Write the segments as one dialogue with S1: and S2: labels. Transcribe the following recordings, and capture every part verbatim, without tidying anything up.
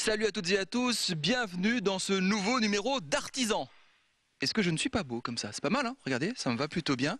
S1: Salut à toutes et à tous, bienvenue dans ce nouveau numéro d'Artisan. Est-ce que je ne suis pas beau comme ça? C'est pas mal, hein? Regardez, ça me va plutôt bien.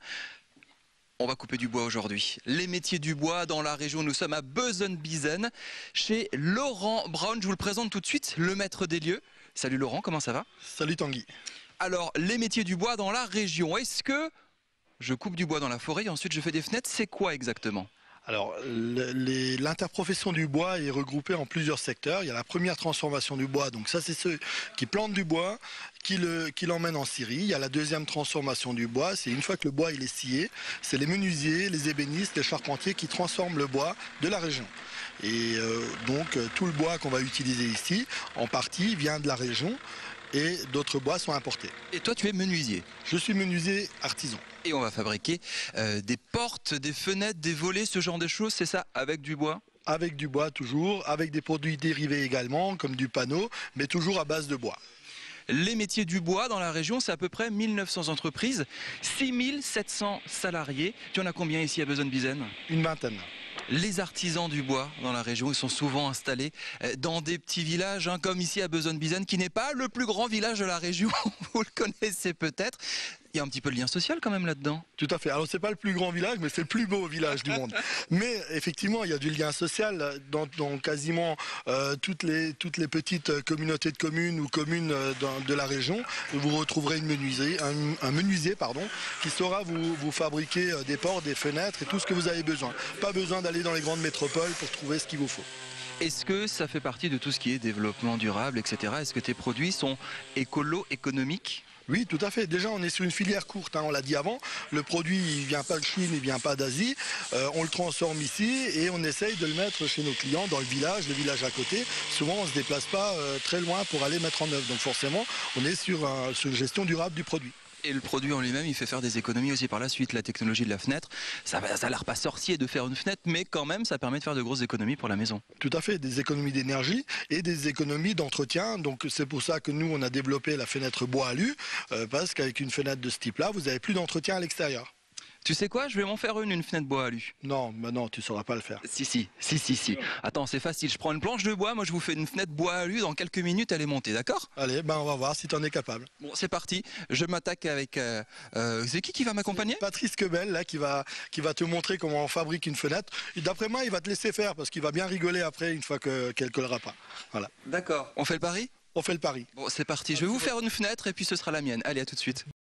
S1: On va couper du bois aujourd'hui. Les métiers du bois dans la région, nous sommes à Bezenbiesen, chez Laurent Braun. Je vous le présente tout de suite, le maître des lieux. Salut Laurent, comment ça va?
S2: Salut Tanguy.
S1: Alors, les métiers du bois dans la région, est-ce que je coupe du bois dans la forêt et ensuite je fais des fenêtres? C'est quoi exactement?
S2: Alors, l'interprofession du bois est regroupée en plusieurs secteurs. Il y a la première transformation du bois, donc ça c'est ceux qui plantent du bois, qui l'emmènent en scierie. Il y a la deuxième transformation du bois, c'est une fois que le bois il est scié, c'est les menuisiers, les ébénistes, les charpentiers qui transforment le bois de la région. Et euh, donc tout le bois qu'on va utiliser ici, en partie vient de la région et d'autres bois sont importés.
S1: Et toi tu es menuisier?
S2: Je suis menuisier artisan.
S1: Et on va fabriquer euh, des portes, des fenêtres, des volets, ce genre de choses, c'est ça, avec du bois?
S2: Avec du bois toujours, avec des produits dérivés également, comme du panneau, mais toujours à base de bois.
S1: Les métiers du bois dans la région, c'est à peu près mille neuf cents entreprises, six mille sept cents salariés. Tu en as combien ici à Bezenbiesen?
S2: Une vingtaine.
S1: Les artisans du bois dans la région, ils sont souvent installés dans des petits villages, hein, comme ici à Bezenbiesen, qui n'est pas le plus grand village de la région, vous le connaissez peut-être. Il y a un petit peu de lien social quand même là-dedans.
S2: Tout à fait. Alors c'est pas le plus grand village, mais c'est le plus beau village du monde. Mais effectivement, il y a du lien social dans, dans quasiment euh, toutes, les, toutes les petites communautés de communes ou communes euh, dans, de la région. Vous retrouverez une menuiserie, un, un menuisier pardon, qui saura vous, vous fabriquer des portes, des fenêtres et tout ce que vous avez besoin. Pas besoin d'aller dans les grandes métropoles pour trouver ce qu'il vous faut.
S1: Est-ce que ça fait partie de tout ce qui est développement durable, et cetera. Est-ce que tes produits sont écolo-économiques?
S2: Oui, tout à fait. Déjà, on est sur une filière courte, hein, on l'a dit avant. Le produit, il ne vient pas de Chine, il ne vient pas d'Asie. Euh, on le transforme ici et on essaye de le mettre chez nos clients dans le village, le village à côté. Souvent, on ne se déplace pas euh, très loin pour aller mettre en œuvre. Donc forcément, on est sur, euh, sur une gestion durable du produit.
S1: Et le produit en lui-même, il fait faire des économies aussi par la suite. La technologie de la fenêtre, ça n'a l'air pas sorcier de faire une fenêtre, mais quand même, ça permet de faire de grosses économies pour la maison.
S2: Tout à fait, des économies d'énergie et des économies d'entretien. Donc c'est pour ça que nous, on a développé la fenêtre bois alu, euh, parce qu'avec une fenêtre de ce type-là, vous n'avez plus d'entretien à l'extérieur.
S1: Tu sais quoi, je vais m'en faire une, une fenêtre bois alu.
S2: Non, mais non, tu ne sauras pas le faire.
S1: Si, si, si, si, si. Attends, c'est facile, je prends une planche de bois, moi je vous fais une fenêtre bois alu, dans quelques minutes elle est montée, d'accord?
S2: Allez, ben on va voir si tu en es capable.
S1: Bon, c'est parti, je m'attaque avec... Euh, euh, c'est qui qui va m'accompagner?
S2: Patrice Quebel, là, qui va, qui va te montrer comment on fabrique une fenêtre. D'après moi, il va te laisser faire, parce qu'il va bien rigoler après, une fois que, qu'elle collera pas. Voilà.
S1: D'accord. On fait le pari?
S2: On fait le pari.
S1: Bon, c'est parti, je vais vous faire une fenêtre et puis ce sera la mienne. Allez, à tout de suite.